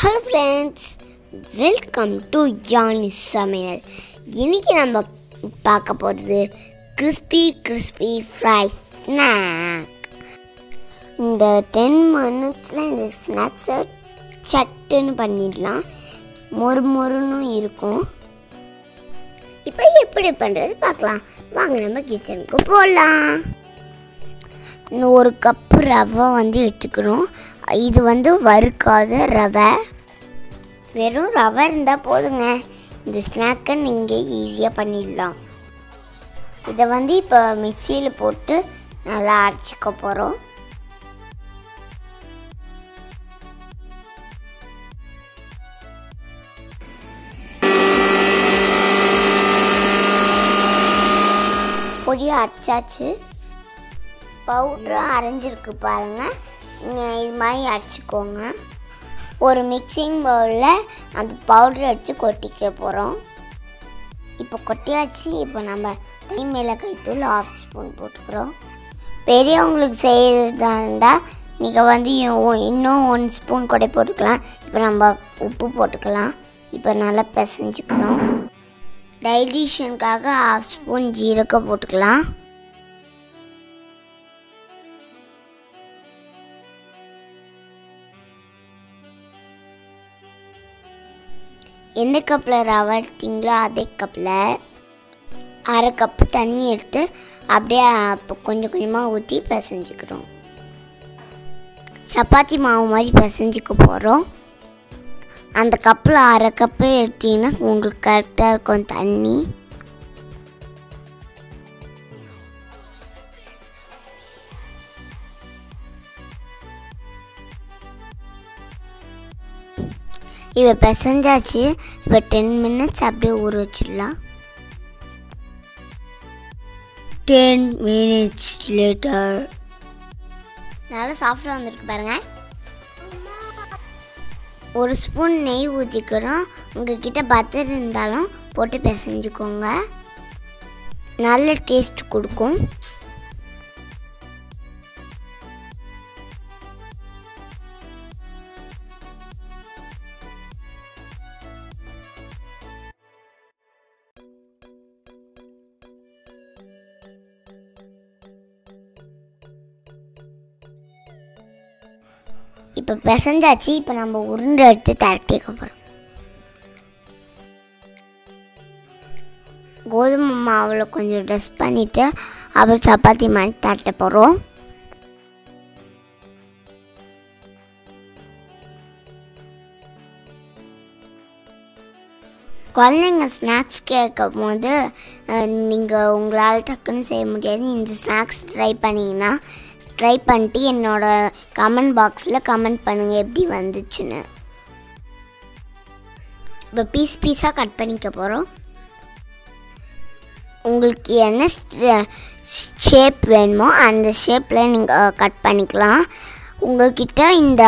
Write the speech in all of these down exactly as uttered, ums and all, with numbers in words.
Hello friends, welcome to Johnny Samuel. இன்னைக்கு நம்ம பார்க்க போகிறது crispy crispy fries snack. இந்த ten minutesல இந்த ஸ்நாக்ஸை சட்டுன்னு பண்ணிடலாம். மொறு மொறுன்னு இருக்கும். இப்போ எப்படி பண்ணுறது பார்க்கலாம். வாங்க நம்ம கிச்சனுக்கு போகலாம். ஒரு கப்பு ரவை வந்து எடுத்துக்கிறோம். இது வந்து வறுக்காத ரவை. வெறும் ரவை இருந்தால் போதுங்க. இந்த ஸ்நாக்கை நீங்கள் ஈஸியாக பண்ணிடலாம். இதை வந்து இப்போ மிக்சியில் போட்டு நல்லா அரைச்சிக்க போகிறோம். பொடியை அரைச்சாச்சு. பவுட்ரு அரைஞ்சிருக்கு பாருங்கள். நீங்கள் இது மாதிரி அரைச்சிக்கோங்க. ஒரு மிக்சிங் பவுலில் அந்த பவுட்ரு அடித்து கொட்டிக்க போகிறோம். இப்போ கொட்டியாச்சு. இப்போ நம்ம தனி மிளகாய் தூள் ஹாஃப் ஸ்பூன் போட்டுக்கிறோம். பெரியவங்களுக்கு செய்கிறதா இருந்தால் நீங்கள் வந்து இன்னும் ஒன் ஸ்பூன் கூட போட்டுக்கலாம். இப்போ நம்ம உப்பு போட்டுக்கலாம். இப்போ நல்லா பிசைஞ்சுக்கணும். டைஜஷனுக்காக ஹாஃப் ஸ்பூன் ஜீரகம் போட்டுக்கலாம். எந்த கப்பில் ரவை எடுத்தீங்களோ அதே கப்பில் அரை கப்பு தண்ணி எடுத்து அப்படியே கொஞ்சம் கொஞ்சமாக ஊற்றி பிசைஞ்சிக்கிறோம். சப்பாத்தி மாவு மாதிரி பிசைஞ்சிக்க போகிறோம். அந்த கப்பில் அரை கப்பு எடுத்தீங்கன்னா உங்களுக்கு கரெக்டாக இருக்கும் தண்ணி. இப்போ பிசைஞ்சாச்சு. இப்போ டென் மினிட்ஸ் அப்படியே ஊற வச்சிடலாம். டென் மினிட்ஸ் லேட்டர் நல்லா சாஃப்டாக வந்துருக்கு பாருங்கள். ஒரு ஸ்பூன் நெய் ஊற்றிக்கிறோம். உங்கள்கிட்ட பட்டர் இருந்தாலும் போட்டு பிசைஞ்சுக்கோங்க. நல்ல டேஸ்ட் கொடுக்கும். இப்போ பிசைஞ்சாச்சு. இப்போ நம்ம உருண்டை எடுத்து திரட்டிக்க போகிறோம். கோதுமை மாவில் கொஞ்சம் ட்ரெஸ் பண்ணிவிட்டு அப்புறம் சப்பாத்தி மாதிரி தட்ட போகிறோம். குழந்தைங்க ஸ்நாக்ஸ் கேட்கும் போது நீங்கள் உங்களால் டக்குன்னு செய்ய முடியாது. இந்த ஸ்நாக்ஸ் ட்ரை பண்ணிங்கன்னா ட்ரை பண்ணிட்டு என்னோடய கமெண்ட் பாக்ஸில் கமெண்ட் பண்ணுங்கள் எப்படி வந்துச்சுன்னு. இப்போ பீஸ் பீஸாக கட் பண்ணிக்க போகிறோம். உங்களுக்கு என்ன ஷேப் வேணுமோ அந்த ஷேப்பில் நீங்கள் கட் பண்ணிக்கலாம். உங்கள்கிட்ட இந்த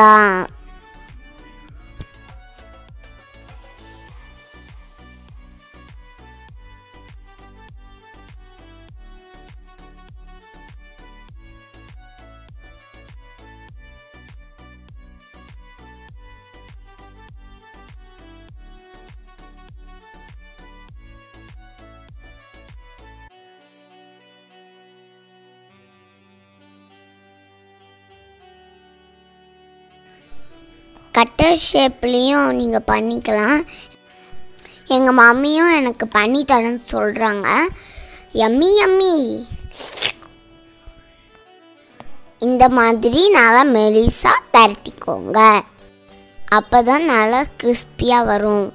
கட்டர் ஷேப்லேயும் நீங்கள் பண்ணிக்கலாம். எங்கள் மம்மியும் எனக்கு பண்ணி தரேன்னு சொல்கிறாங்க. Yummy yummy. இந்த மாதிரி நல்லா மெலிசாக திரட்டிக்கோங்க. அப்போ தான் நல்லா கிறிஸ்பியாக வரும்.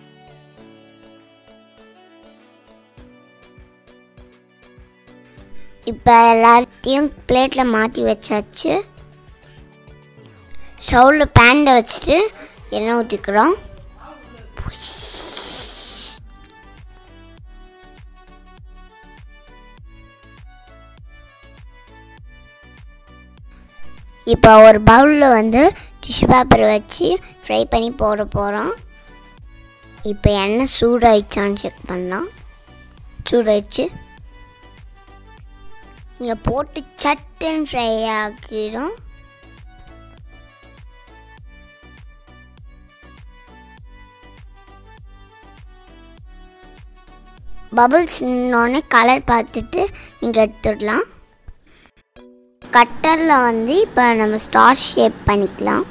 இப்போ எல்லாத்தையும் பிளேட்டில் மாற்றி வச்சாச்சு. ஸ்டவ்வில் பேனை வச்சுட்டு எண்ணெய் ஊற்றிக்கிறோம். இப்போ ஒரு பவுலில் வந்து டிஷ்யூ பேப்பர் வச்சு ஃப்ரை பண்ணி போட போகிறோம். இப்போ எண்ணெய் சூடாயிடுச்சான்னு செக் பண்ணலாம். சூடாயிடுச்சு. இங்கே போட்டு சட்டுன்னு ஃப்ரை ஆக்கிடும். பபிள்ஸ் நின்னோடனே கலர் பார்த்துட்டு நீங்கள் எடுத்துடலாம். கட்டரில் வந்து இப்போ நம்ம ஸ்டார் ஷேப் பண்ணிக்கலாம்.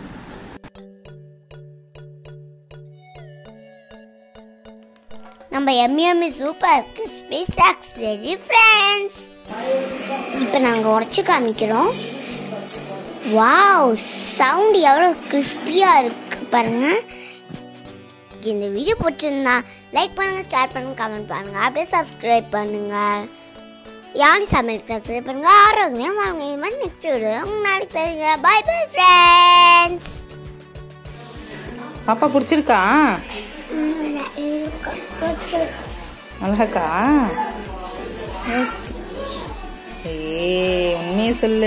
நம்ம yummy yummy super crispy snacks ready friends. இப்போ நாங்கள் உடச்சி காமிக்கிறோம். வாவ், சவுண்ட் எவ்வளோ கிறிஸ்பியாக இருக்குது பாருங்கள். இந்த வீடியோ பிடிச்சிருந்தா லைக் பண்ணுங்கள், ஷேர் பண்ணுங்கள், கமெண்ட் பண்ணுங்கள், அப்படியே சப்ஸ்கிரைப் பண்ணுங்கள். யாரும் சமையல் சப்ஸ்கிரைப் பண்ணுங்கள். ஆரோக்கியம் வாங்க. இது மாதிரி நெக்ஸ்ட் வீடியோ உங்கள் நாளைக்கு தெரியுங்க. Bye bye friends. பாப்பா பிடிச்சிருக்கா? அழகா? ஏய், உண்மையை சொல்லு.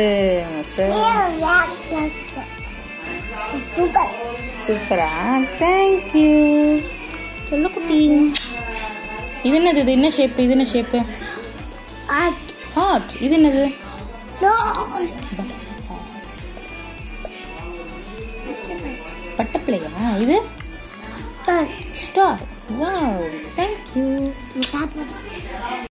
சூப்பரா? தேங்க்யூ. சொல்லு குட்டி. இது என்னது? இது என்ன ஷேப்? இது என்ன ஷேப்பு? ஹார்ட். இது என்னது? பட்டர்ஃப்ளையா? இது ஸ்டார். Wow, thank you.